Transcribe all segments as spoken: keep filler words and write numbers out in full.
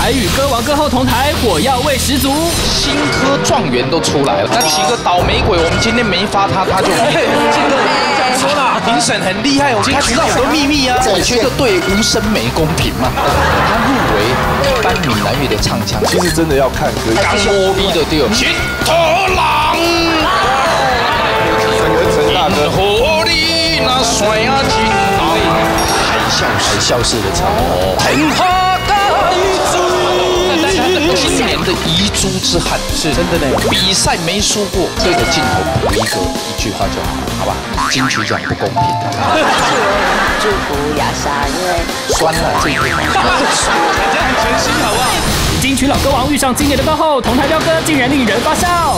台语歌王歌后同台，火药味十足。 新科状元都出来了，那几个倒霉鬼，我们今天没发他，他就没。 这个这样说啦，评审很厉害，我们他知道很多秘密啊。 你觉得对吴声梅公平吗？他入围一般闽南语的唱腔， 其实真的要看歌。 刚摸逼的对哦，金头郎。 陈跟陈大哥。 火力那甩啊金海啸海啸式的唱哦。天下大雨今年的遗珠之憾是真的呢，比赛没输过，对着镜头补一个一句话就好了，好吧？金曲奖不公平。 祝福亚莎，因为酸了这一句话。 大家很全心，好不好？ 金曲老歌王遇上经典的歌后，同台飙歌竟然令人发笑。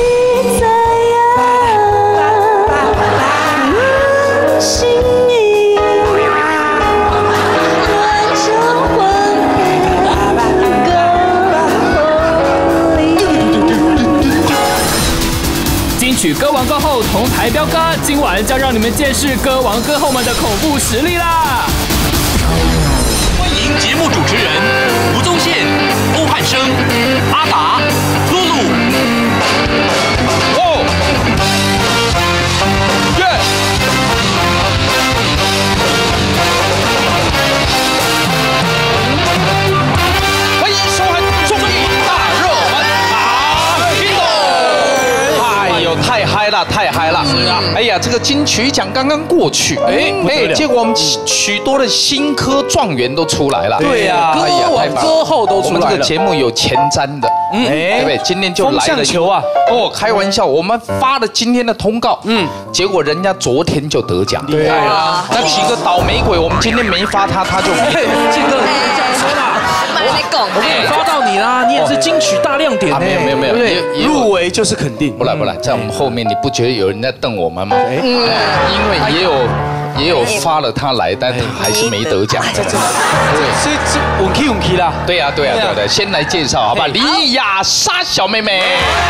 金曲歌王歌后同台飙歌，今晚将让你们见识歌王歌后们的恐怖实力啦！ 欢迎节目主持人吴宗宪、欧汉声、阿达、露露。 哦，耶！欢迎收看综艺大热门啊！哎呦，太嗨了，太嗨了！是啊，哎呀，这个金曲奖刚刚过去，哎哎，结果我们许多的新科状元都出来了。 对呀，歌王歌后都出来了。 我们这个节目有前瞻的，嗯，对不对？今天就来了球啊！ 哦，开玩笑，我们发了今天的通告，嗯，结果人家昨天就得奖。 对啊， 那几个倒霉鬼，我们今天没发他，他就没。 这个这样说啦。我们也发到你啦，你也是金曲大亮点呢。 没有没有没有， 对，入围就是肯定。 不来不来，在我们后面，你不觉得有人在瞪我们吗？嗯，因为也有也有发了他来，但他还是没得奖。这这这这稳 key 稳 key 啦。 对呀对呀对的，先来介绍好吧，李雅莎小妹妹。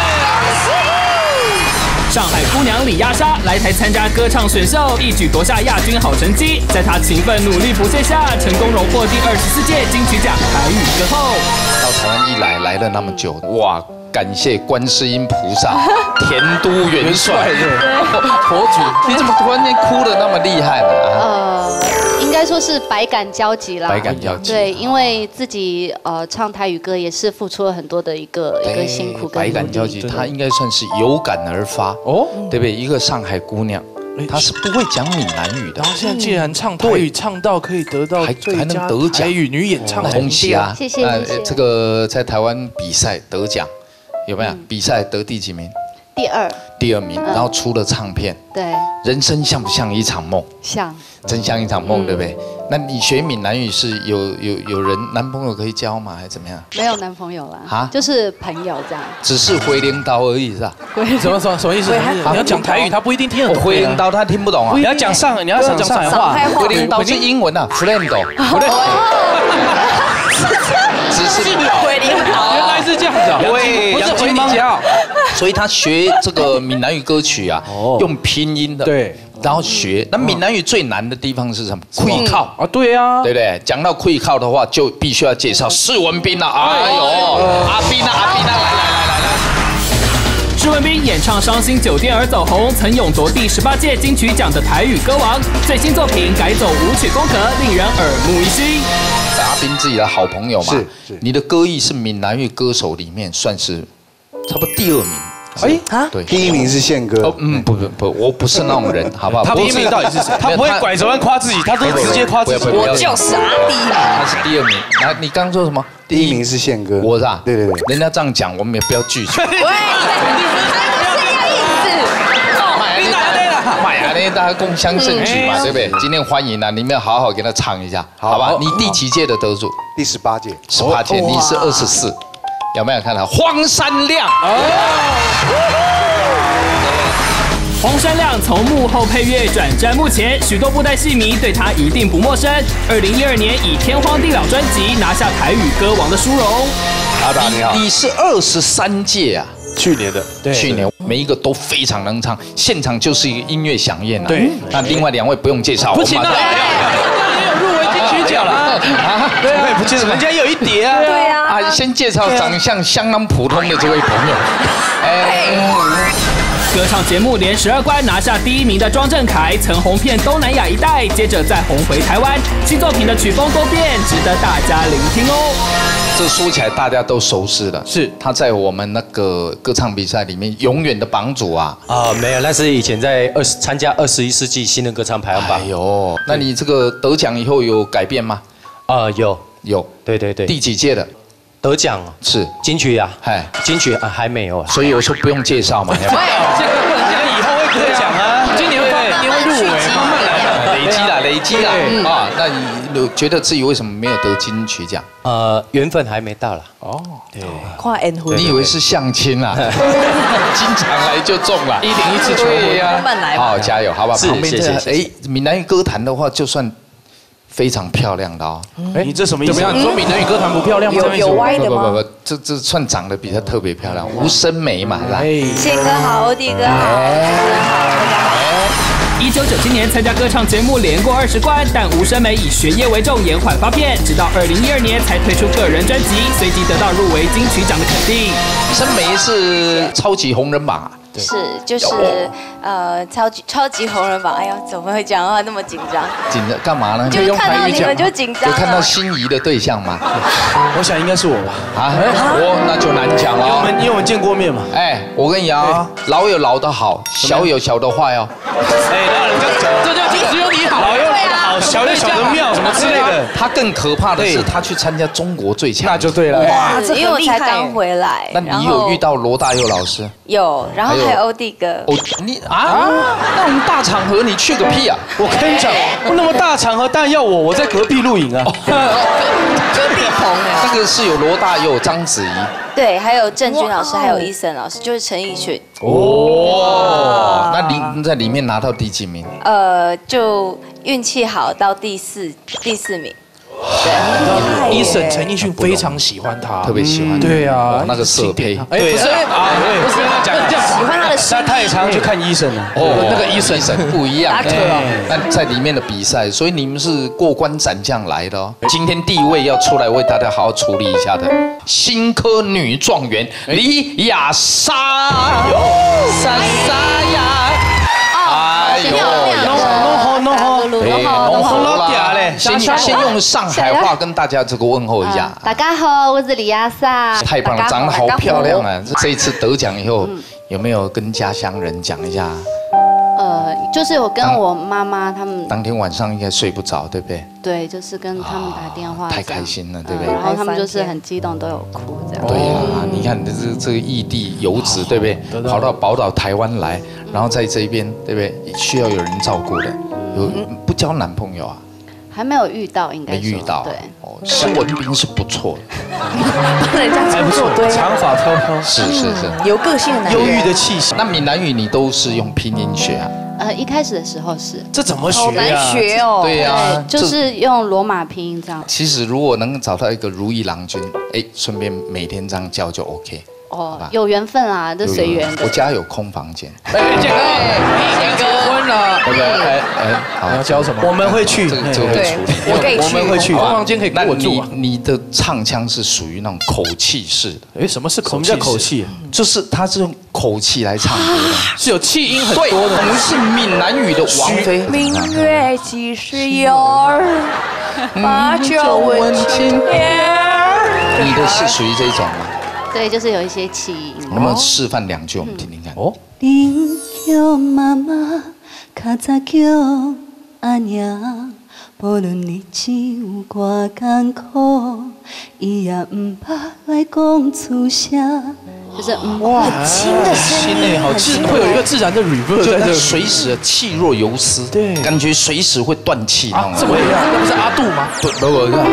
上海姑娘李亚莎来台参加歌唱选秀，一举夺下亚军好成绩。在她勤奋努力不懈下，成功荣获第二十四届金曲奖台语歌后。 到台湾一来，来了那么久，哇！感谢观世音菩萨，田都元帅，佛祖，你怎么突然间哭得那么厉害呢？ 呃，应该说是百感交集啦。 百感交集。 对，因为自己呃唱台语歌也是付出了很多的一个一个辛苦跟百感交集，她应该算是有感而发哦，对不对？一个上海姑娘。他是不会讲闽南语的， 然后现在既然唱台语唱到可以得到最佳台语女演唱， 恭喜啊！ 谢谢谢谢。 这个在台湾比赛得奖有没有？比赛得第几名？ 第二。 第二名，然后出了唱片。 对。人生像不像一场梦？ 像。 真像一场梦，对不对？那你学闽南语是有有有人男朋友可以教吗？还是怎么样？ 没有男朋友啦，啊，就是朋友这样。 只是回镰刀而已是吧？ 什么什么什么意思？你要讲台语，他不不一定听得懂。 回镰刀他听不懂啊。 你要讲上，你要讲上海话。 回镰刀是英文啊 ，friend。只是回镰刀。 原来是这样子啊！ 对， 不是回你家。 所以他学这个闽南语歌曲啊，用拼音的。 对。 然后学，那闽南语最难的地方是什么？会靠啊，对啊， 对不对？讲到会靠的话，就必须要介绍施文彬了。哎呦，阿彬啊，阿彬啊，来来来来来。 施文彬演唱《伤心酒店》而走红，曾勇夺第十八届金曲奖的台语歌王。最新作品改走舞曲风格，令人耳目一新。 阿彬自己的好朋友嘛，是你的歌艺是闽南语歌手里面算是差不多第二名。 哎啊，对，第一名是宪哥。 嗯，不不不，我不是那种人，好不好？ 他第一名到底是谁？他不会拐着弯夸自己，他都直接夸自己。 我就是阿弟。 他是第二名。然后你刚说什么？ 第一名是宪哥。 我是啊。 对对对。 人家这样讲，我们也不要拒绝。 喂，你们还不是这个意思？ 妈呀，那大家共襄盛举嘛，对不对？今天欢迎啊，你们要好好给他唱一下，好吧？你第几届的得主？ 第十八届。 十八届，你是二十四。有没有看到荒山亮？ 荒山亮从幕后配乐转战幕前，许多布袋戏迷对他一定不陌生。二零一二年以《天荒地老》专辑拿下台语歌王的殊荣。 阿达你好， 你是二十三届啊？ 去年的， 对，去年每一个都非常能唱，现场就是一个音乐飨宴啊。 对， 那另外两位不用介绍， 不行啊，也有入围金曲角了啊！对啊，不介绍，人家也有一叠啊。 对啊。啊，先介绍长相相当普通的这位朋友。哎。 歌唱节目连十二关拿下第一名的庄正凯，曾红遍东南亚一带，接着再红回台湾。新作品的曲风多变，值得大家聆听哦。 这说起来大家都熟悉了，是他在我们那个歌唱比赛里面永远的榜主啊。 啊，没有，那是以前在二十参加二十一世纪新人歌唱排行榜。 哎呦，那你这个得奖以后有改变吗？ 啊，有有， 对对对。 第几届的？ 得奖是金曲啊， 哎， 金曲啊还没有啊， 所以我说不用介绍嘛。 对，这个不能讲，以后会得奖啊，今年会今年会入围，慢慢来， 累积啦，累积啦。啊，那你觉得自己为什么没有得金曲奖？ 呃，缘分还没到了。 哦， 对， 跨缘分。 你以为是相亲啊？经常来就中了， 一零一次求婚， 慢慢来。 好，加油，好吧。 旁边这哎，闽南语歌坛的话，就算。非常漂亮的哦， 哎，你这什么意思？怎么样？你说闽南语歌坛不漂亮吗？ 有有歪的吗？ 不不不，这这算长得比较特别漂亮，吴声梅嘛，是吧？ 宪哥好，欧弟哥好，主持人好，大家好。 一九九七年参加歌唱节目连过二十关，但吴声梅以学业为重，延缓发片，直到二零一二年才推出个人专辑，随即得到入围金曲奖的肯定。 声梅是超级红人榜啊。 是，就是呃，超级超级红人榜。哎呦，怎么会讲话那么紧张？ 紧张干嘛呢？ 就是看到你们就紧张。 有看到心仪的对象吗？ 我想应该是我吧。 啊，我那就难讲了。 因为我们因为我们见过面嘛。 哎，我跟你讲啊，老有老的好，小有小的坏哦。 哎，这就就只有你好，老有老的好，小有小的妙，什么之类的。 他更可怕的是，他去参加中国最强， 那就对了。 哇，因为我才刚回来。 那你有遇到罗大佑老师？ 有，然后还有欧弟哥。 哦，你啊，那种大场合你去个屁啊！ 我跟你讲，那么大场合当然要我，我在隔壁录影啊。 隔壁棚哎。 那个是有罗大佑、章子怡， 对，还有郑钧老师，还有伊森老师，就是陈奕迅。 哦，那你在里面拿到第几名？ 呃，就运气好到第四第四名。 对，伊森陈奕迅非常喜欢他， 特别喜欢。 对啊， 那个色胚。 哎，不是啊，不是讲这样， 喜欢他的他太常去看医生了。 哦，那个医生不一样。那在里面的比赛，所以你们是过关斩将来的哦。今天第一位要出来为大家好好处理一下的，新科女状元李雅莎。莎莎呀！哎呦， 弄好弄好， 弄好了。先先用上海话跟大家这个问候一下。 大家好，我是李亚莎。 太棒了，长得好漂亮啊！这一次得奖以后，有没有跟家乡人讲一下？ 呃，就是有跟我妈妈他们。 当天晚上应该睡不着，对不对？ 对，就是跟他们打电话。 太开心了，对不对？ 然后他们就是很激动，都有哭这样。 对呀，你看这这个异地游子，对不对？跑到宝岛台湾来，然后在这边，对不对？需要有人照顾的，有不交男朋友啊？ 还没有遇到，应该没遇到。 对， 哦，施文彬是不错的， 帮人家还不错，对， 长发飘飘， 是是是， 有个性的男人， 忧郁的气息。 那闽南语你都是用拼音学啊？ 呃，一开始的时候是。 这怎么学呀？ 好难学哦。 对呀， 就是用罗马拼音这样。 其实如果能找到一个如意郎君，哎，顺便每天这样教就 OK。 哦，有缘分啊，这随缘的。 我家有空房间。 哎，建哥，你结婚了？ 对不对？哎哎，好， 要教什么？我们会去， 这个这个会处理。 我可以去， 我们会去。空房间可以给我住啊。 你的唱腔是属于那种口气式的。 哎，什么是口气？什么叫口气？ 就是他是用口气来唱歌的， 是有气音很多的。 我们是闽南语的王菲。 明月几时有？把酒问青天。 你的是属于这种吗？ 对，就是有一些气音。 能不能示范两句我们听听看？哦。 恁叫妈妈，较早叫阿娘，无论日子有偌艰苦，伊也唔捌来讲出声。 就是哇，轻的声音， 好轻，会有一个自然的 reverb 在这， 随时气若游丝， 对， 感觉随时会断气那种。 怎么样？那不是阿杜吗？ 不不不。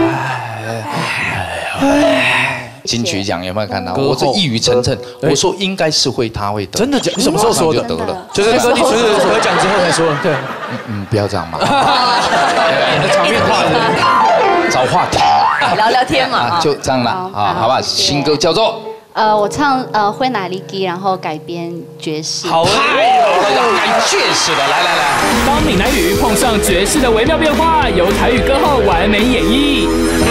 金曲奖有没有看到？我这一语成谶，我说应该是会，他会得。 真的假？你什么时候说的？ 就得了， 就是歌你随着得奖之后才说。对， 嗯，不要这样嘛。 场面话找话题， 聊聊天嘛， 就这样了啊，好吧。新歌叫做呃，我唱呃灰哪里基，然后改编爵士。 好， 太好了，要改爵士的，来来来。 当闽南语碰上爵士的微妙变化，由台语歌后完美演绎。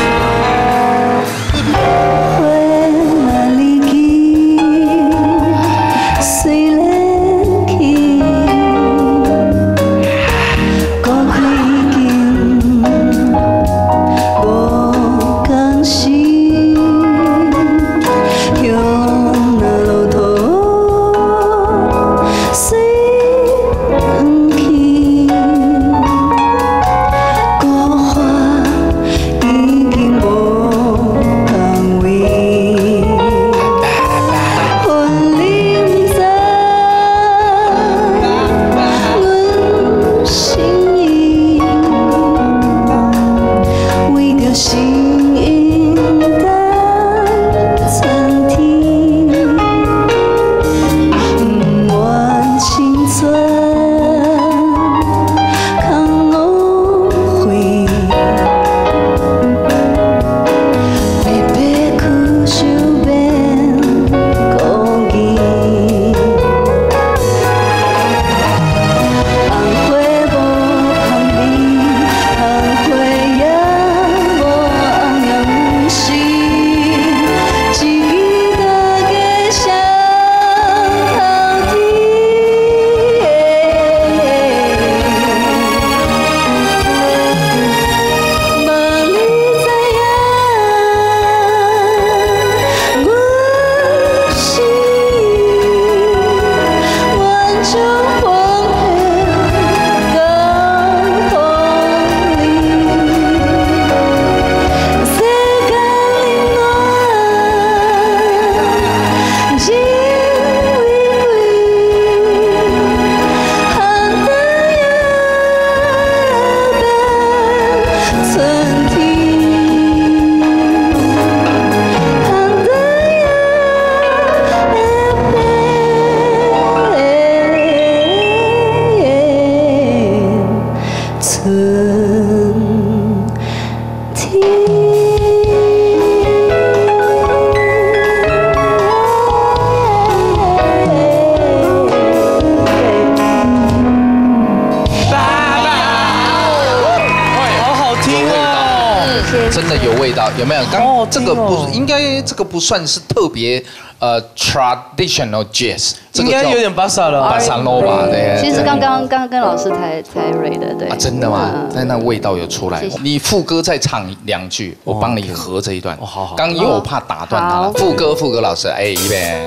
真的有味道，有没有？刚这个不应该，这个不算是特别呃 traditional jazz， 应该有点巴萨了， 巴萨诺吧？对。 其实刚刚刚刚跟老师才才蕊的，对。 啊，真的吗？但那味道有出来。你副歌再唱两句，我帮你合这一段。哦，好好。刚因为我怕打断他了。副歌，副歌，老师，哎，预备。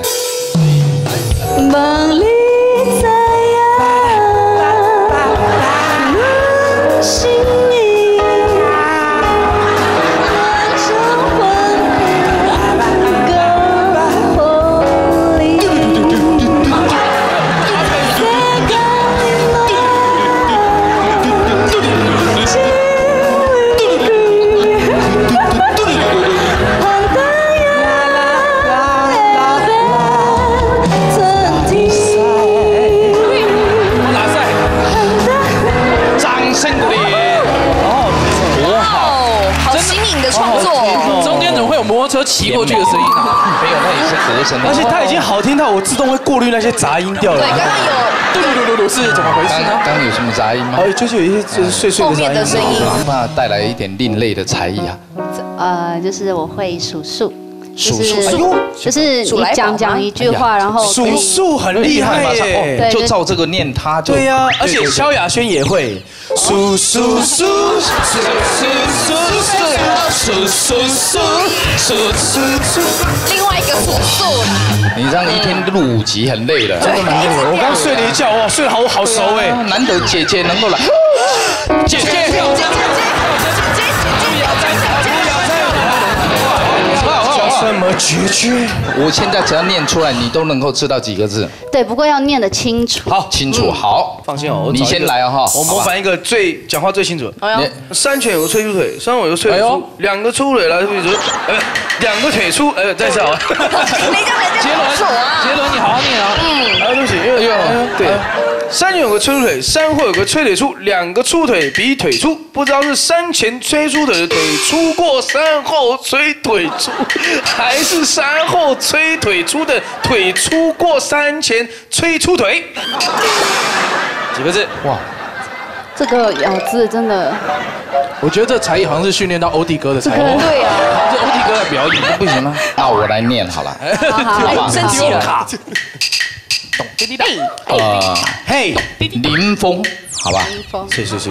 梦里在车骑过去的声音啊， 没有，那也是和声。 而且它已经好听到我自动会过滤那些杂音掉了。 对，刚刚有嘟噜噜噜噜是怎么回事呢？ 刚刚有什么杂音吗？ 哦，就是有一些就是碎碎的杂音。 后面的声音， 那带来一点另类的才艺啊。 呃，就是我会数数。 数数，就是你讲讲一句话，然后数数很厉害耶， 就照这个念，他就对呀，而且萧亚轩也会数数数数数数数数数数数， 另外一个数数啦。 你这样一天录五集很累了， 真的蛮累的。我刚睡了一觉，哇，睡得好好熟哎， 难得姐姐能够来，姐姐。 这么决绝， 我现在只要念出来，你都能够知道几个字。 对，不过要念得清楚。 好，清楚，好， 放心哦， 你先来啊哈。 我模仿一个最讲话最清楚。三拳有个吹出腿，三尾有吹出，两个出腿来出腿，呃，两个腿出，呃，再笑。 杰伦， 杰伦，你好好念啊。嗯，哎，对不起，因为对。 山有个吹腿，山后有个吹腿粗，两个粗腿比腿粗，不知道是山前吹出的腿粗过山后吹腿粗，还是山后吹腿粗的腿粗过山前吹出腿。几个字？哇， 这个咬字真的， 我觉得这才艺好像是训练到欧弟哥的才艺。 对啊， 这欧弟哥的表演不行吗？ 那我来念好了， 好好好， 生气了。 懂滴滴答。 呃， 嘿， 林峰，好吧？ 林峰， 是是是。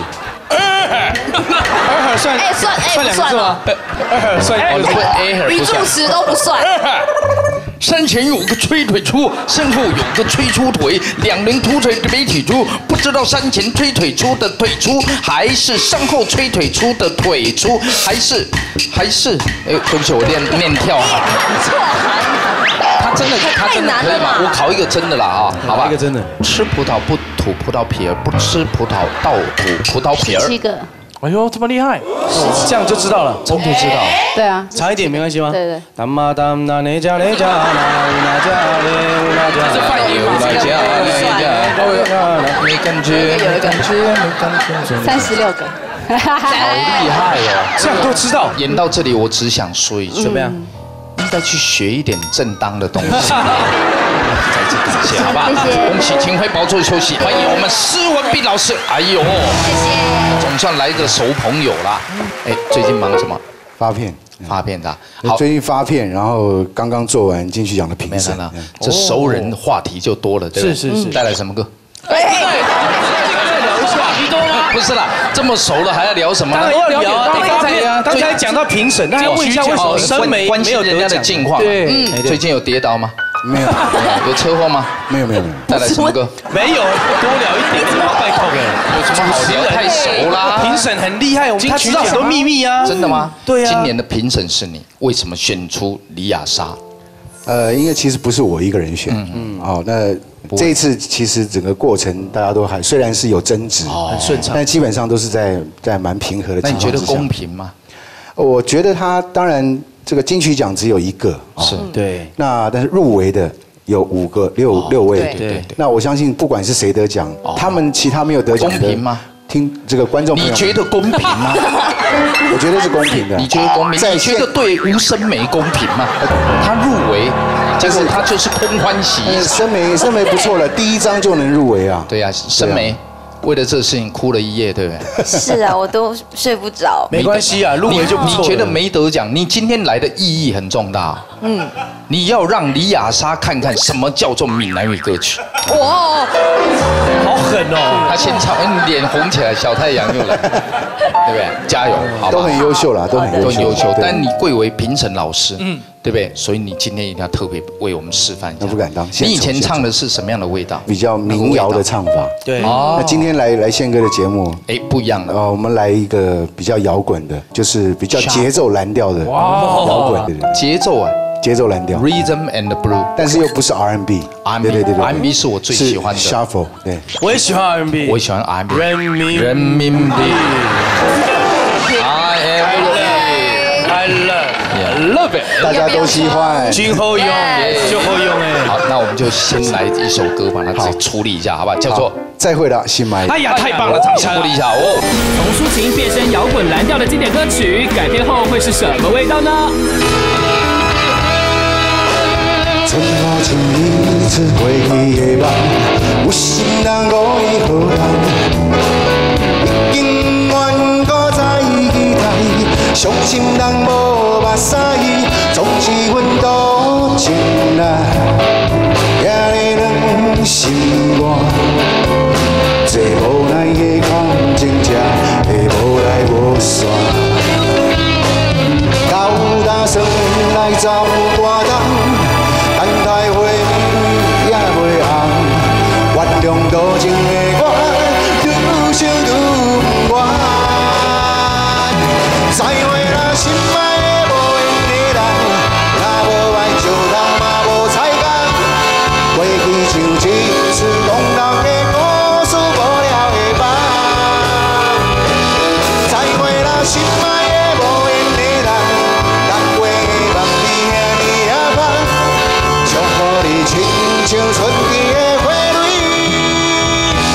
二算哎算哎算两个字吗？二算哦，不，A 语不算。 助词都不算。 山前有个吹腿粗，身后有个吹出腿，两人凸腿的没腿粗，不知道山前吹腿粗的腿粗，还是山后吹腿粗的腿粗，还是还是，哎，对不起，我念念跳哈。 错行。 他真的，他真的可以吗？我考一个真的啦啊，好吧？ 一个真的。 吃葡萄不吐葡萄皮儿，不吃葡萄倒吐葡萄皮儿。 七个。 哎呦，这么厉害！ 这样就知道了， 真的知道。 对啊， 长一点没关系吗？ 对对。 当嘛当那那家那家那那家那那家。 这是饭友来家那家，没感觉，没感觉，没感觉。 三十六个。 好厉害哦！ 这样都知道。 演到这里，我只想说一句， 怎么样？ 应该去学一点正当的东西。再次感谢，好吧？ 谢谢。 恭喜秦晖宝座休息，欢迎我们施文斌老师。哎呦， 谢谢。 总算来个熟朋友啦。哎，最近忙什么？ 发片， 发片的。 好，最近发片，然后刚刚做完金曲奖的评审了，这熟人话题就多了，对不对？ 是是是。 带来什么歌？ 哎，再聊一下，话题多吗？ 不是啦，这么熟了还要聊什么？ 当然要聊啊！刚才刚才讲到评审，那要问一下为什么申梅没有人家的近况？ 对， 最近有跌倒吗？ 没有， 有车祸吗？ 没有没有没有。 带来什么歌？ 没有，多聊一点，拜托哎， 有什么好聊？太熟啦！ 评审很厉害，他知道很多秘密啊。 真的吗？ 对啊。 今年的评审是你，为什么选出李雅莎？ 呃，因为其实不是我一个人选，嗯嗯，哦，那这一次其实整个过程大家都还虽然是有争执， 很顺畅， 但基本上都是在在蛮平和的情况之下。 那你觉得公平吗？ 我觉得他当然这个金曲奖只有一个， 是对， 那但是入围的有五个六六位， 对对。 那我相信不管是谁得奖，他们其他没有得奖的， 公平吗？ 听这个观众朋友， 你觉得公平吗？ 我觉得是公平的。 你觉得公平？你觉得对吴声梅公平吗？他入围，结果他就是空欢喜。 声梅，声梅不错了，第一张就能入围啊。 对呀，声梅为了这事情哭了一夜，对不对？ 是啊，我都睡不着。 没关系啊，入围就不错。 你觉得没得奖，你今天来的意义很重大。嗯，你要让李雅莎看看什么叫做闽南语歌曲。 哇， 好狠哦！ 他先唱，你脸红起来，小太阳又来，对不对？加油，好吧？ 都很优秀啦，都很优秀， 都优秀。但你贵为评审老师，嗯，对不对？所以你今天一定要特别为我们示范一下。 那不敢当。 你以前唱的是什么样的味道？ 比较民谣的唱法。 对。 那今天来来宪哥的节目， 哎，不一样的。 哦，我们来一个比较摇滚的，就是比较节奏蓝调的摇滚的节奏啊。 节奏蓝调 ，Rhythm and Blue， 但是又不是 R and B， 对对对对 ，R and B 是我最喜欢的 ，Shuffle， 对， 我也喜欢 R and B， 我也喜欢 R and B， 人民人民币 ，I am I love love it， 大家都喜欢， 今后用就后用哎， 好，那我们就先来一首歌，把它自己处理一下，好吧？叫做再会了，新麦。 哎呀，太棒了，掌声鼓励一下哦。 从抒情变身摇滚蓝调的经典歌曲，改编后会是什么味道呢？ 春花像伊出过去的梦，有心人误以何人？已经远搁在期待，伤心人无目屎，总是阮多情人，也会让心肝。这无奈的感情，才会无来无散。到打算来走大东。等待花也袂红，原谅多情的我，愈想愈不愿。再会啦，心爱的无缘的人，若无爱就人嘛无彩工。过去像一出动人的故事，无了的梦。再会啦，心爱的无缘的人，等过的梦比遐尼也香。祝福你亲像春天的花蕊，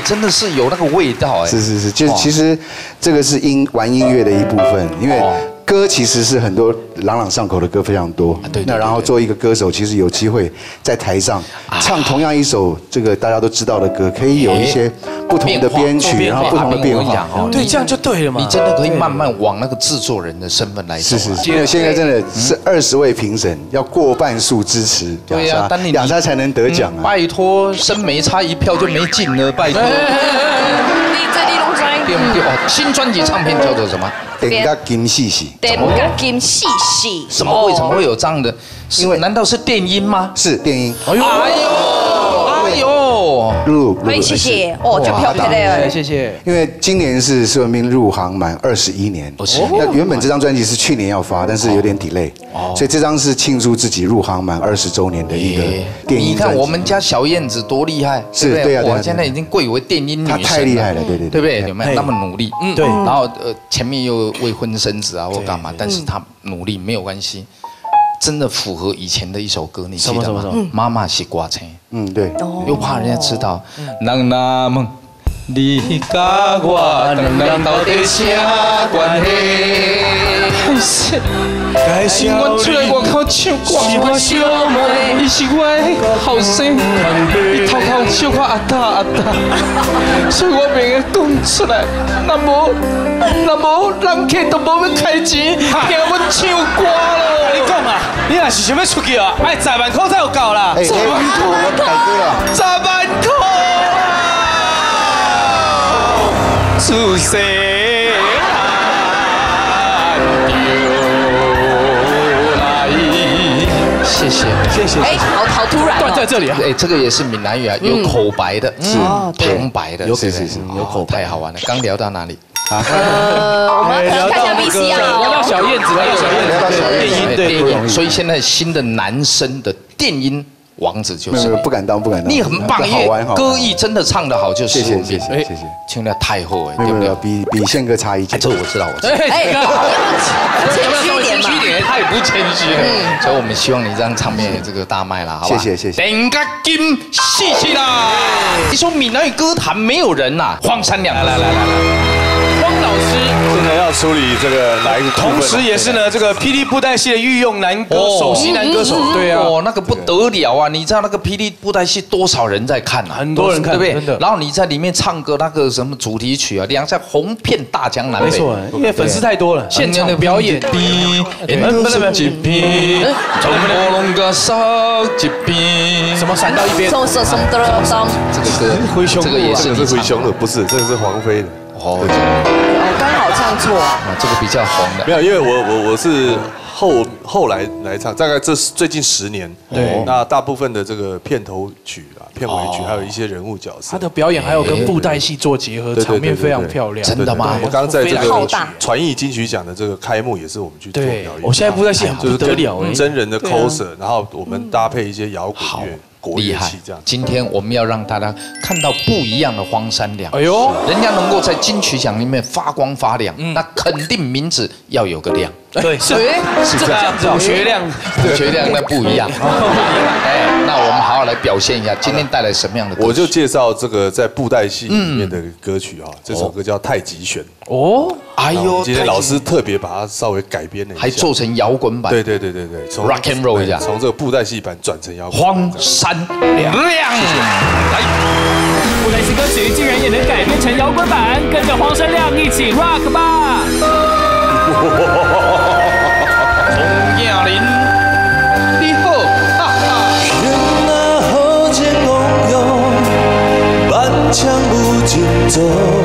真的是有那个味道哎。 是是是，就其实这个是音玩音乐的一部分，因为。歌其实是很多朗朗上口的歌非常多，对。那然后作为一个歌手，其实有机会在台上唱同样一首这个大家都知道的歌，可以有一些不同的编曲，然后不同的变化。 对，这样就对了嘛。 你真的可以慢慢往那个制作人的身份来走。 是是，因为现在真的是二十位评审，要过半数支持雅莎，雅莎才能得奖啊。 拜托，深梅差一票就没进了，拜托。对不对？哦，新专辑唱片叫做什么？ 电甲金细细。 电甲金细细。 什么？为什么会有这样的？因为难道是电音吗？ 是电音。 哎呦，哎呦， 入， 欢迎谢谢，哦，就漂漂亮， 谢谢。 因为今年是施文彬入行满二十一年，那原本这张专辑是去年要发，但是有点 delay， 所以这张是庆祝自己入行满二十周年的一个电音专辑。 你看我们家小燕子多厉害， 是对呀， 我现在已经贵为电音女神， 她太厉害了，对对对不对？有没有那么努力？ 嗯，对。 然后呃，前面又未婚生子啊，或干嘛，但是她努力没有关系。真的符合以前的一首歌，你记得吗？妈妈是歌星，嗯，对，又怕人家知道。人那问你甲我两人到底啥关系？该是我出来外口唱歌，是我小妹，伊是我的后生，伊偷偷笑我阿达阿达，所以我袂个讲出来。那无，那无，人客都无要开钱，听阮唱歌咯。 你讲啊，你若是想要出去啊，哎，十万块才有够啦。 十万块，我大哥啊， 十万块啊，出世。 谢谢， 谢谢。 哎，好好突然， 断在这里啊！ 哎，这个也是闽南语啊，有口白的，是旁白的， 有是是是，有口白，太好玩了。刚聊到哪里？ 啊，呃，我们聊到 V C R， 聊到小燕子，聊到小燕子，聊到小燕子， 电音，电音。所以现在新的男生的电音王子就是不敢当，不敢当。 你很棒，因为歌艺真的唱得好，就是谢谢谢谢谢谢， 唱得太好哎， 对不对？比比宪哥差一截， 这我知道，我知道。 哎，谦虚点嘛， 太不谦虚了。所以我们希望你这张唱片这个大卖了，好吧？ 谢谢谢谢。 电甲金，谢谢啦！你说闽南语歌坛没有人呐，黄山亮，来来来来来， 汪老师。 现在要处理这个哪一个？ 同时也是呢，这个霹雳布袋戏的御用男歌手，首席男歌手。对啊， 哦，那个不得了啊！你知道那个霹雳布袋戏多少人在看啊？ 很多人看， 对不对？然后你在里面唱歌那个什么主题曲啊，两下红遍大江南北。没错，因为粉丝太多了，现场的表演。 不能不能一边，从火龙哥烧一边， 什么闪到一边？ 送送送的送。 这个歌，这个也是是灰熊的，不是，这个是黄飞的。 哦， 刚好唱错。 这个比较红的。 没有，因为我我我是后后来来唱，大概这最近十年。对。那大部分的这个片头曲啊、片尾曲，还有一些人物角色。 他的表演还有跟布袋戏做结合，场面非常漂亮。 真的吗？ 我刚刚在这个传艺金曲奖的这个开幕也是我们去做表演。 我现在布袋戏不得了， 真人的 coser， 然后我们搭配一些摇滚乐。 厉害！今天我们要让大家看到不一样的荒山亮。哎呦，人家能够在金曲奖里面发光发亮，那肯定名字要有个亮。 对，是是这样子，学亮， 学亮那不一样。哎，那我们好好来表现一下，今天带来什么样的歌曲？ 我就介绍这个在布袋戏里面的歌曲啊，这首歌叫《太极拳》。哦， 哎呦， 今天老师特别把它稍微改编了一下， 还做成摇滚版。 对对对对对，从 rock and roll 一下， 从这个布袋戏版转成摇滚。 荒山亮，来， 布袋戏歌曲竟然也能改编成摇滚版，跟着荒山亮一起 rock 吧！ 洪亚林，你好，哈哈。 天啊，好情昂扬，万枪无尽走。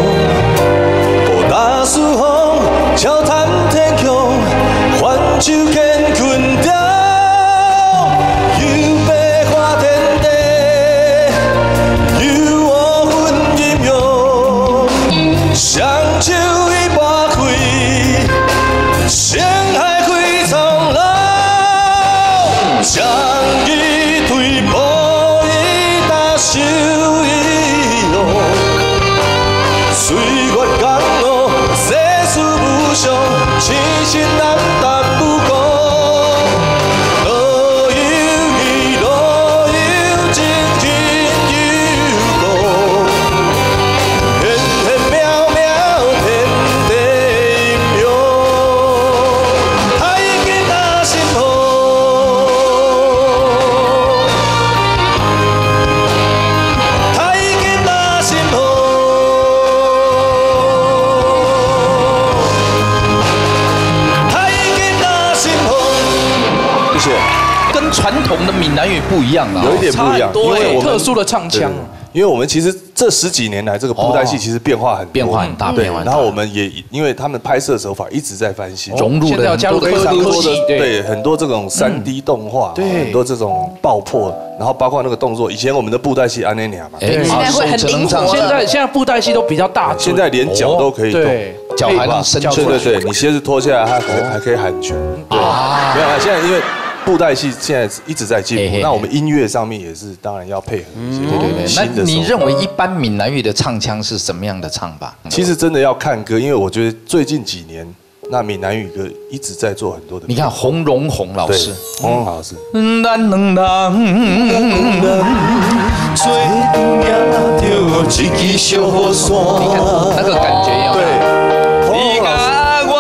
大树风，笑谈天穹，环球乾坤调，又白花天地，又我分阴阳，双手一把开，星海开苍老，将伊推破伊大手一用，岁月江路。痴心难担不过，路有意，路有情，情有故。 不一样了， 有一点不一样，因为我们特殊的唱腔。 因为我们其实这十几年来，这个布袋戏其实变化很多， 变化很大， 对。 变化很大。 然后我们也因为他们拍摄手法一直在翻新， 融入了很多非常多的对对很多这种三 D 动画，很多这种爆破，然后包括那个动作，以前我们的布袋戏安内尼亚嘛， 现在会很灵活。 现在现在布袋戏都比较大， 现在连脚都可以动， 脚还能伸出来， 对对对，你鞋子脱下来，还可还可以喊拳，对，没有啊，现在因为。布袋戏现在一直在进步，那我们音乐上面也是，当然要配合一些对对对。 那你认为一般闽南语的唱腔是什么样的唱法？ 其实真的要看歌，因为我觉得最近几年，那闽南语歌一直在做很多的。 你看洪荣宏老师， 洪荣老师。 咱两人做行着一支小雨伞， 那个感觉要对。洪荣老师。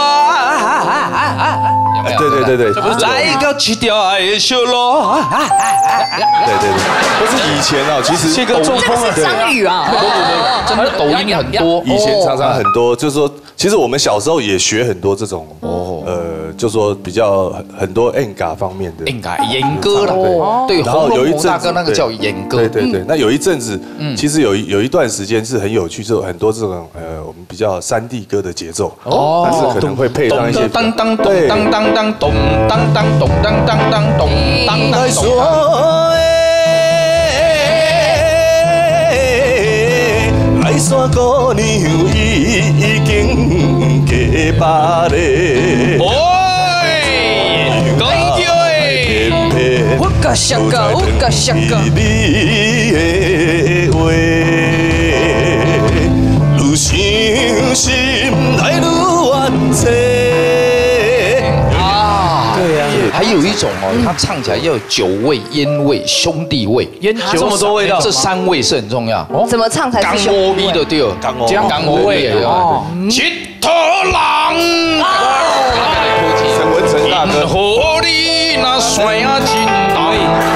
对对对对， 来个一条的小路。 对对对，不是以前哦，其实这个中风了， 张宇啊， 真的抖音很多， 以前常常很多，就是说，其实我们小时候也学很多这种，呃，就说比较很多演歌方面的， 演歌演歌了，对， 然后有一阵大哥那个叫演歌， 对对对，那有一阵子，其实有有一段时间是很有趣，就很多这种呃，我们比较山地歌的节奏，哦，但是可能会配上一些当当当当当当咚当当咚当当当咚当当咚。 来山姑娘伊已经加把咧。 讲究诶， 我个小狗，我个小狗。 你的话，愈伤心来愈怨切。 啊，对呀。还有一种哦，它唱起来要有酒味、烟味、兄弟味， 烟酒这么多味道， 这三味是很重要。 怎么唱才是兄弟味？ 港味的对， 港味， 港味哦。七头狼， 陈文成大哥， 火力那甩呀金刀。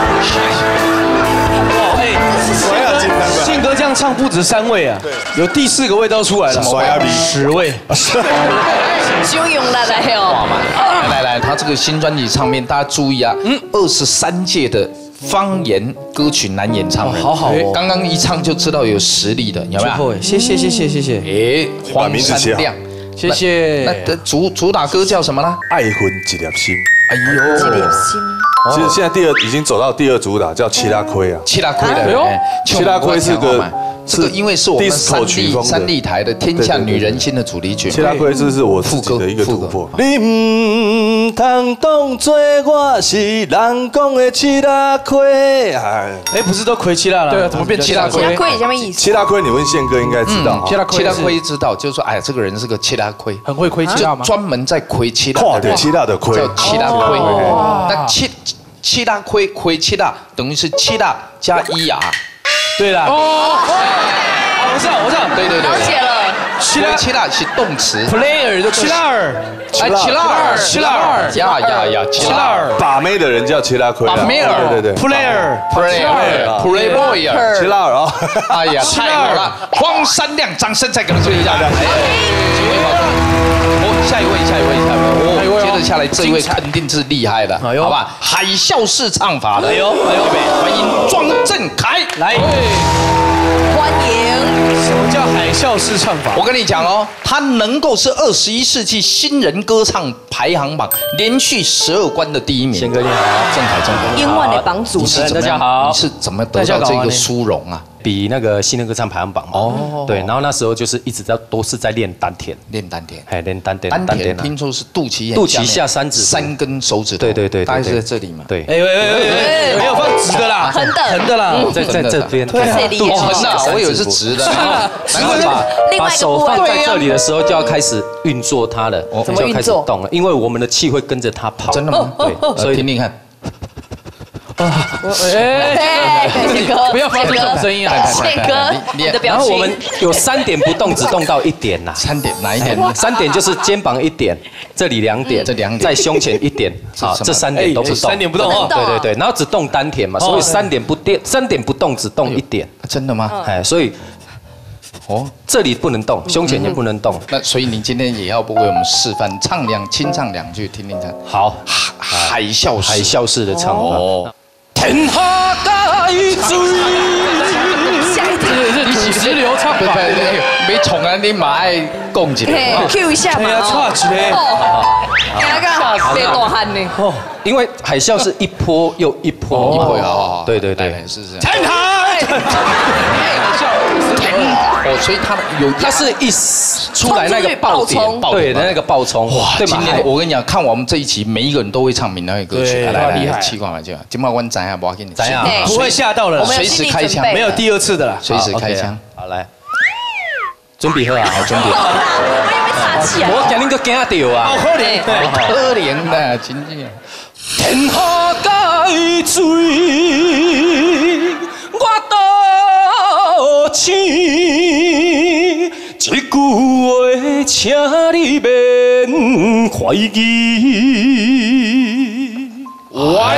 信哥这样唱不止三味啊，有第四个味道出来了， 甩呀十味。 汹涌来来哟！ 来来来，他这个新专辑唱片，大家注意啊，嗯，二十三届的方言歌曲男演唱人， 好好哦， 刚刚一唱就知道有实力的，有没有？ 谢谢谢谢谢谢。 哎，黄山亮， 谢谢。 那主主打歌叫什么呢？ 爱恨一粒心。 哎呦， 一粒心。 其实现在第二已经走到第二主打，叫七拉亏啊。 七拉亏的，哎呦， 七拉亏是个。 这个因为是我们三立三立台的《天下女人心》的主题曲， 七拉亏这是我自己的一个突破。 你唔通当作我是人讲的七拉亏， 哎，不是都亏七拉了？对啊，怎么变七拉亏？ 七拉亏什么意思？ 七拉亏，你问宪哥应该知道。 七拉亏，七拉亏知道，就是说，哎呀，这个人是个七拉亏， 很会亏七拉吗？ 专门在亏七拉， 跨对七拉的亏， 叫七拉亏。那七七拉亏亏七拉，等于是七拉加一啊。 对啦。我知道，我知道， 对对对， 了解了。 七拉七拉是动词 ，player 就七拉二， 哎，七拉二，七拉二，呀呀呀，七拉二， 把妹的人叫七拉亏， 把妹儿， 对对对 ，player，player，play boy， 七拉二啊， 哎呀，太好了，黄山亮，掌声再给他吹一下。哦，下一位，下一位，下一位，哦，接着下来这一位肯定是厉害的，好吧？海啸式唱法的，哎呦，哎呦，欢迎庄振凯来。 欢迎。 什么叫海啸式唱法？ 我跟你讲哦，他能够是二十一世纪新人歌唱排行榜连续十二关的第一名。 宪哥你好， 郑凯郑凯， 英万的榜主持人，大家好，你是怎么得到这个殊荣啊？ 比那个新人歌唱排行榜哦，对，然后那时候就是一直在都是在练丹田， 练丹田， 哎，练丹田， 丹田听说是肚脐眼， 肚脐下三指， 三根手指头， 对对对， 大概是在这里嘛， 对， 哎哎哎哎，没有放直的啦， 横的， 横的啦， 在在这边， 对， 肚脐下，我以为是直的， 然后把把手放在这里的时候就要开始运作它了，就要开始动了，因为我们的气会跟着它跑， 真的吗？ 对， 所以听听看。 啊！哎，宪哥，不要发出这种声音啊！ 宪哥，你的表情。 然后我们有三点不动，只动到一点呐。 三点哪一点？ 三点就是肩膀一点，这里两点， 这两点， 在胸前一点，啊，这三点都不动。 三点不动哦。 对对对，然后只动丹田嘛，所以三点不电，三点不动，只动一点。 真的吗？ 哎，所以。哦，这里不能动，胸前也不能动。 那所以你今天也要不为我们示范唱两清唱两句听听看。 好， 海啸海啸式的唱法。 天天下改水。 下一题是土石流唱法， 没宠啊，你马爱供一下 ，Q 一下嘛。 哎呀，差起来。 那个别大汗呢。 哦，因为海啸是一波又一波， 一波啊， 对对对， 是是。 天海， 哦，所以它有， 它是一出来那个爆点，对的那个爆冲， 哇！ 对嘛？ 今天我跟你讲，看我们这一期，每一个人都会唱闽南语歌曲， 对来来厉害来，七款嘛就，今晚我咱呀，不要给你， 咱呀不会吓到了， 随时开枪， 没有第二次的了， 随时开枪。 好来，准备好啊，准备。 我今日个惊到啊， 好可怜， 可怜的，真正。 天下改水，我倒醒。一句话，请你免怀疑。 哇！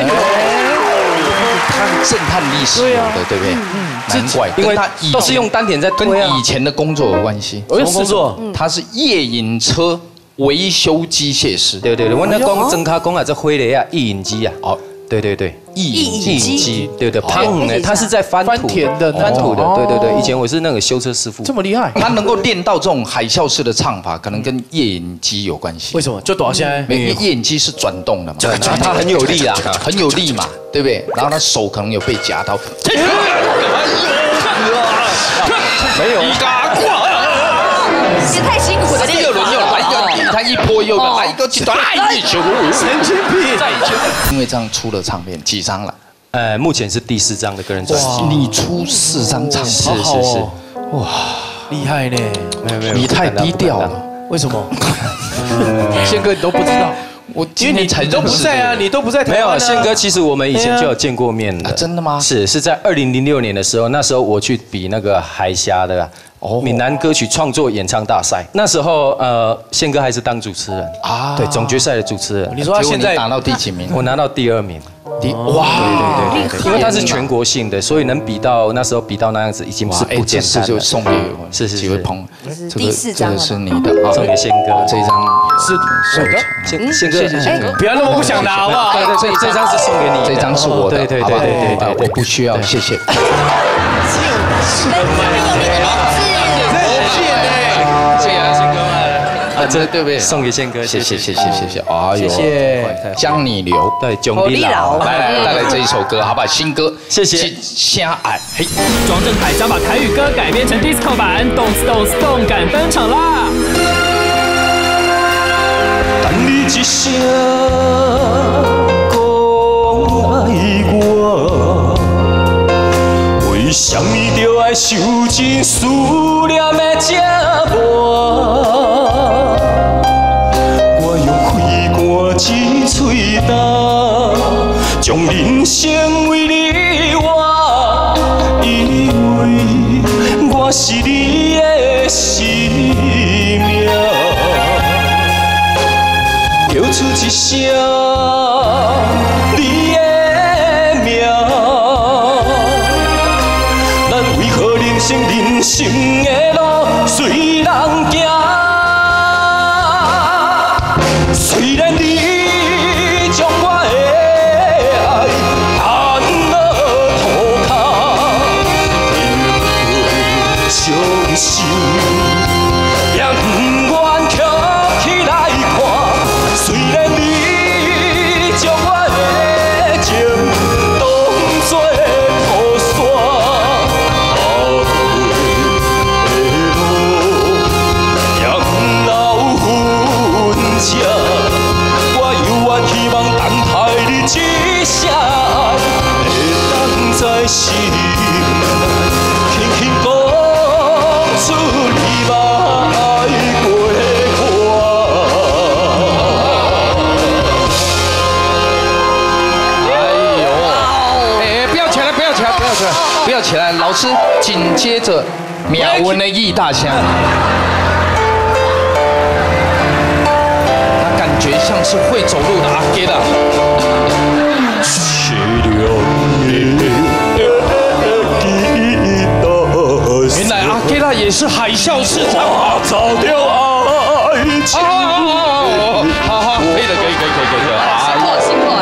看震撼历史的，对不对？难怪， 因为他都是用单点在跟以前的工作有关系。 什么工作？ 他是夜引车维修机械师。 对对对，我那讲真卡讲啊，这灰雷啊，曳引机啊。哦，对对对， 曳引机，对对，胖呢，他是在翻土的， 翻土的，对对对。以前我是那个修车师傅， 这么厉害， 他能够练到这种海啸式的唱法，可能跟夜引机有关系。 为什么？就多少现在？ 因为夜引机是转动的嘛， 它很有力啊， 很有力嘛，对不对？然后他手可能有被夹到。 没有。 也太辛苦了， 第二轮又来一个，他一波又来一个，哎， 神经病！ 因为这样出了唱片几张了？ 呃，目前是第四张的个人专辑。 你出四张唱片， 是是是， 哇，厉害呢！ 没有没有， 你太低调了。 为什么？宪哥你都不知道。 我今天才你都不在啊，你都不在台湾。没有， 啊宪哥，其实我们以前就有见过面的。 真的吗？ 是是在二零零六年的时候，那时候我去比那个海峡的闽南歌曲创作演唱大赛，那时候呃，宪哥还是当主持人啊，对，总决赛的主持人。 你说他现在拿到第几名？ 我拿到第二名。 第哇， 对对对对，因为它是全国性的，所以能比到那时候比到那样子，已经是不简单了。 就送给是是几位朋友， 这个这个是你的， 送给宪哥这张是是的， 宪宪哥，宪哥， 不要那么不想拿好不好？ 对对，这这张是送给你， 这张是我的， 对对对对对， 我不需要，谢谢。 是啊，这对不对？送给宪哥， 谢谢谢谢谢谢，哎呦， 谢谢， 将你留， 对，囧力老， 来来带来这一首歌，好吧，新歌， 谢谢。 相爱，嘿， 庄正凯将把台语歌改编成 disco 版，动次动次动感登场啦！ 等你一声讲爱我，为什么就爱受尽思念的折磨？一嘴答，将人生为你活，因为我是你的生命。叫出一声你的名，咱为何人生人生的路随人行？虽然你。心也不愿站起来看，虽然你将我的情当作土沙，后悔的路也不留痕迹。我犹原希望等待你一声，会当在心轻轻讲。出你嘛爱过我， 哎呦，哎，不要起来，不要起来，不要起来，不要起来！老师紧接着苗文的《忆大乡》，他感觉像是会走路的阿给的。原来阿给拉也是海啸市场， 早掉爱情。 好好好，可以的，可以可以可以可以。 辛苦辛苦来了。 哎，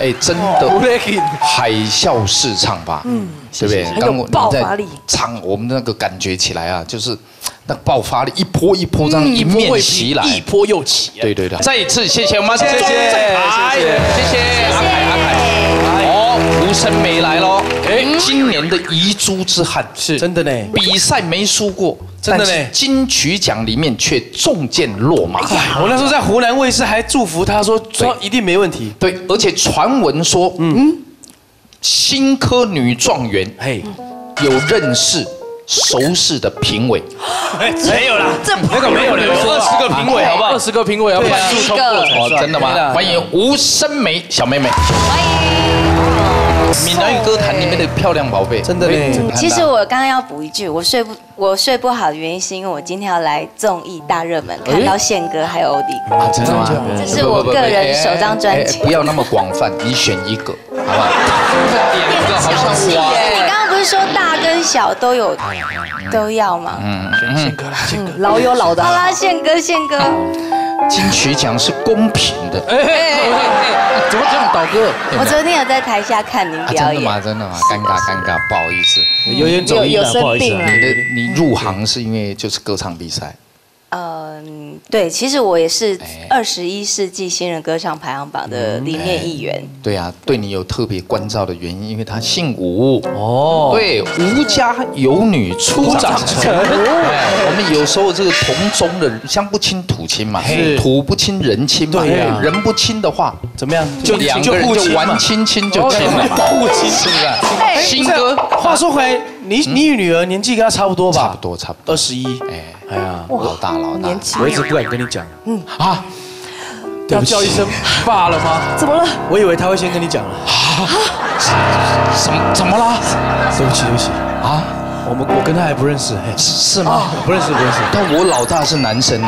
哎，真的海啸式唱法，嗯，对不对？刚我爆发力唱，我们那个感觉起来啊，就是那爆发力一波一波这样迎面袭来， 一波又起。 对对对，再一次谢谢我们谢谢谢谢谢谢阿凯阿凯。哦，吴声梅来喽！哎，今年的遗珠之汉是真的呢， 比赛没输过。真的呢，金曲奖里面却中箭落马。 我那时候在湖南卫视还祝福他说，说一定没问题。 对，而且传闻说，嗯，新科女状元，嘿，有认识、熟识的评委。 没有啦，这那个没有了，有二十个评委，好不好？二十个评委要半数通过。 哦，真的吗？欢迎吴声梅小妹妹。欢迎。闽南语歌坛里面的漂亮宝贝， 真的嘞。 其实我刚刚要补一句，我睡不我睡不好的原因是因为我今天要来综艺大热门，看到宪哥还有欧弟哥。 啊，真的吗？ 这是我个人首张专辑。 不要那么广泛，你选一个，好不好？点一个好像哇。 你刚刚不是说大跟小都有都要吗？ 嗯，宪哥啦，宪哥， 老有老的。 好啦，宪哥，宪哥。 金曲奖是公平的。哎哎，怎么这样，导哥？ 我昨天有在台下看您表演。 真的吗？真的吗？尴尬尴尬，不好意思， 有点走音了，不好意思。 你的你入行是因为就是歌唱比赛。 嗯，对，其实我也是二十一世纪新人歌唱排行榜的里面一员。 对啊，对你有特别关照的原因，因为他姓吴哦。对，吴家有女初长成。我们有时候这个同宗的乡不亲土亲嘛，土不亲人亲嘛。对啊，人不亲的话怎么样？就两个人就玩亲亲就亲了嘛。互亲是不是？新歌。 话说回来，你你女儿年纪跟她差不多吧？ 差不多，差不多。 二十一。哎。哎呀， 老大老大， 我一直不敢跟你讲。嗯啊，要叫一声爸了吗？ 怎么了？ 我以为他会先跟你讲了。啊？ 什么？怎么了？ 对不起，对不起。啊？我们我跟他还不认识，嘿， 是吗？ 不认识，不认识。 但我老大是男生呢。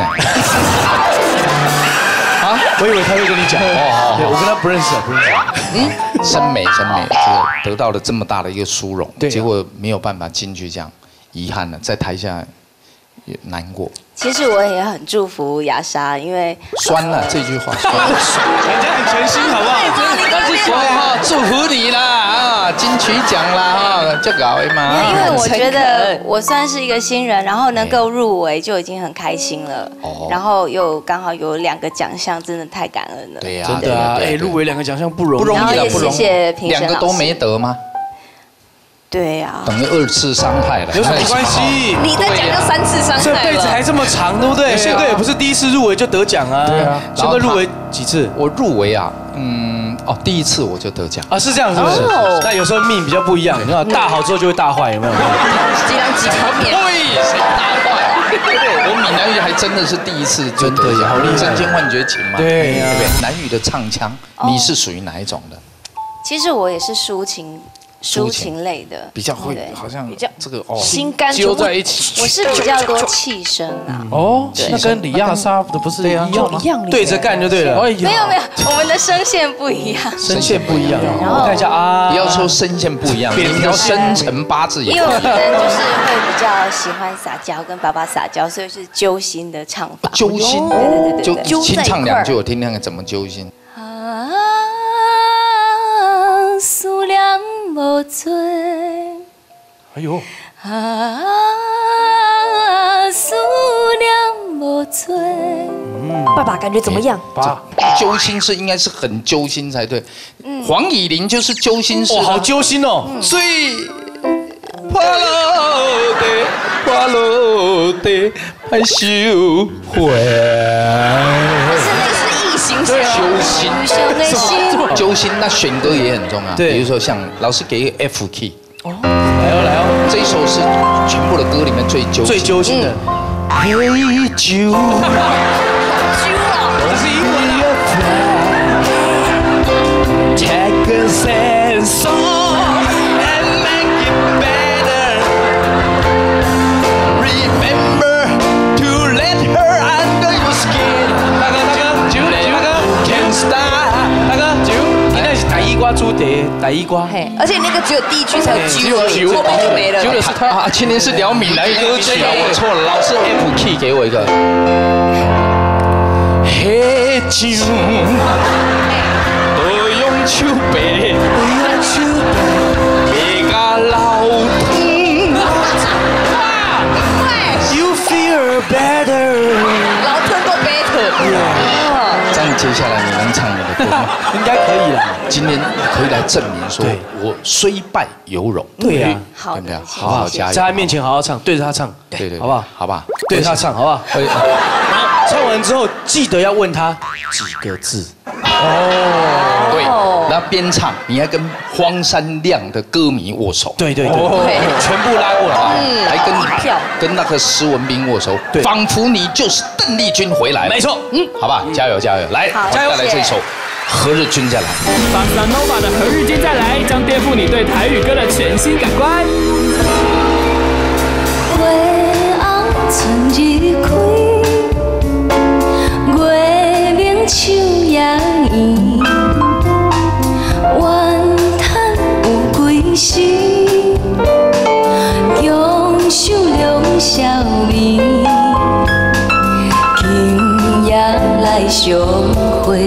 啊？我以为他会跟你讲。哦，对，我跟他不认识，不认识。 嗯，声美声美，这个得到了这么大的一个殊荣，结果没有办法进去，这样遗憾了，在台下。也难过。 其实我也很祝福雅莎，因为酸了这句话， 人家很全心，好不好？ 你说哈，祝福你啦啊，金曲奖啦哈，就搞一嘛。 因为我觉得我算是一个新人，然后能够入围就已经很开心了。哦。然后又刚好有两个奖项，真的太感恩了。 对呀， 真的啊，哎，入围两个奖项不容易， 不容易了，不容易。谢谢评审老师。 两个都没得吗？ 对呀， 等于二次伤害了， 有什么关系？ 你再讲就三次伤害了， 这辈子还这么长，对不对？宪哥也不是第一次入围就得奖啊。对啊，宪哥入围几次？ 我入围啊，嗯，哦，第一次我就得奖啊，是这样，是不是？那有时候命比较不一样，你看大好之后就会大坏，有没有？ 几两几条命？ 对，谁大坏？我闽南语还真的是第一次就得奖，真金换绝情嘛。对呀，南语的唱腔，你是属于哪一种的？ 其实我也是抒情。抒情类的比较会，好像比较这个哦， 心肝揪在一起。 我是比较多气声啊。 哦，那跟李亚莎的不是一样吗？对着干就对了。 没有没有，我们的声线不一样。 声线不一样。我看一下啊， 不要说声线不一样，你的生辰八字也。 因为我们就是会比较喜欢撒娇，跟爸爸撒娇，所以是揪心的唱法。 揪心， 对对对对， 就清唱两句，我听听看怎么揪心。 啊，思念无尽。 哎呦！ 啊，思念无尽。 嗯，爸爸感觉怎么样？ 爸，揪心是应该是很揪心才对。嗯，黄以玲就是揪心式。 哇，好揪心哦！ 最怕落地，怕落地，害羞悔。 是那个是异形揪心，揪心那选歌也很重要。对，比如说像老师给一个 F key。哦，来哦来哦，这一首是全部的歌里面最揪最揪心的。 陪酒， 这是英文啊。 Take a sad song and make it better. Remember to let her under your skin. 大哥大哥，酒大哥 ，Can't stop. 大哥酒，你那是第一瓜出碟，第一瓜。 嘿，而且那个只有第一句才有酒而已，后面就没了。 酒是他啊，今天是聊闽南歌曲啊，我错了，老师 F key 给我一个。 喝酒，多用手白，为咱手白，白甲老汤。You feel better， 老特够 better。 这样接下来你能唱你的歌吗？ 应该可以了。 今天可以来证明说，我虽败犹荣。 对呀， 好的， 好好加油， 在他面前好好唱，对着他唱， 对对， 好不好？ 好不好？ 对着他唱，好不好？然后唱完之后，记得要问他几个字。 哦，对，然后边唱你还跟荒山亮的歌迷握手。 对对对，全部拉过来， 还跟跟那个施文彬握手，仿佛你就是邓丽君回来了。 没错，嗯， 好吧，加油加油，来， 加油！ 再来这首《何日君再来》。 巴萨诺瓦的《何日君再来》将颠覆你对台语歌的全新感官。 花红春日开，月明秋夜圆，怨叹有几时，强手两小妹，今夜来相会，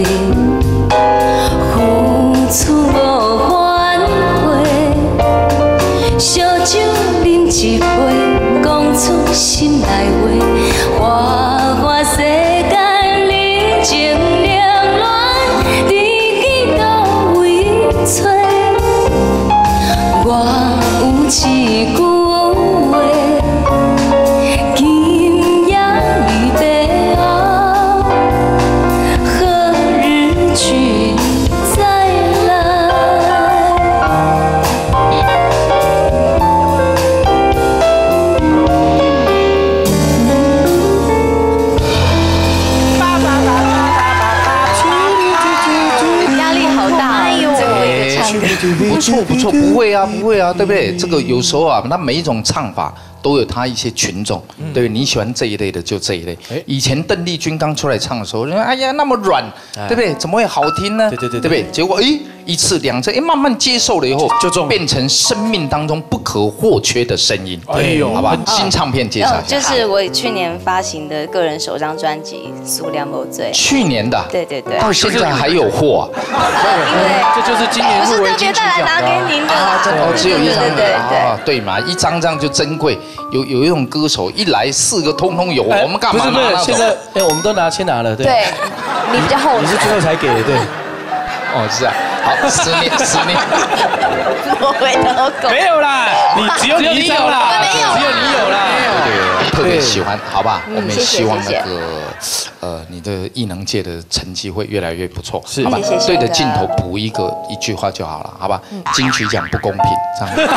付出无反悔，烧酒饮一杯，讲出心内话，花花世间人情冷暖，知己倒位找，我有一句话，今夜离别后，何日君再来？ 压力好大，哎呦，这个一个唱歌。 不错不错，不会啊不会啊，对不对？这个有时候啊，那每一种唱法都有他一些群众，对不对？你喜欢这一类的就这一类。以前邓丽君刚出来唱的时候，人哎呀那么软，对不对？怎么会好听呢？对对对，对不对？结果哎一次两次，哎慢慢接受了以后，就变成生命当中不可或缺的声音。哎呦，好吧，新唱片介绍一下。 就是我去年发行的个人首张专辑《数量无罪》。 去年的。 对对对。 到现在还有货啊？ 对， 这就是今年入围金曲奖。 我是特别带来拿给您的。 哦，只有一张对对对啊，对嘛，一张这样就珍贵。有有一种歌手一来四个通通有，我们干嘛拿那种？ 不是不是，现在哎，我们都拿先拿了，对。 对，你比较后。 你是最后才给的，对。 哦，是啊。好，十年十年。 我回头狗。 没有啦，你只有你一张啦，只有你有啦。 对，特别喜欢，好吧？我们也希望那谢谢个呃，你的艺能界的成绩会越来越不错， 是好吧？ 谢谢对着镜头补一个一句话就好了，好吧？金曲奖不公平，这样。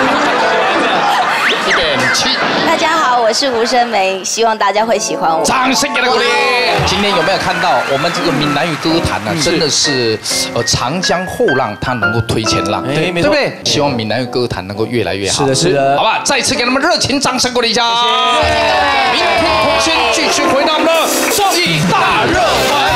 一点七。 大家好，我是吴声梅，希望大家会喜欢我。 掌声给他鼓励。今天有没有看到我们这个闽南语歌坛呢？真的是呃长江后浪，它能够推前浪，对对不对？希望闽南语歌坛能够越来越好。 是的，是的。 好吧，再次给他们热情掌声鼓励一下。明天同先继续回到我们的综艺大热门。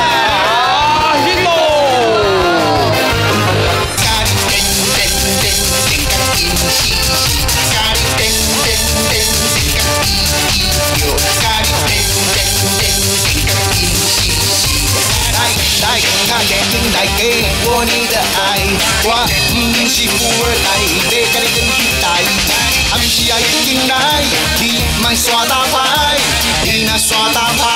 来，看眼睛来给我你的爱，我不是富二代，要跟你争取代，还不是要眼睛来，你莫耍大牌，你若耍大牌。